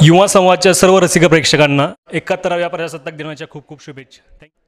युवा संवादच्या सर्व रसिक प्रेक्षकांना 71व्या प्रजासत्ताक दिनाच्या खूप खूप शुभेच्छा. थँक्यू.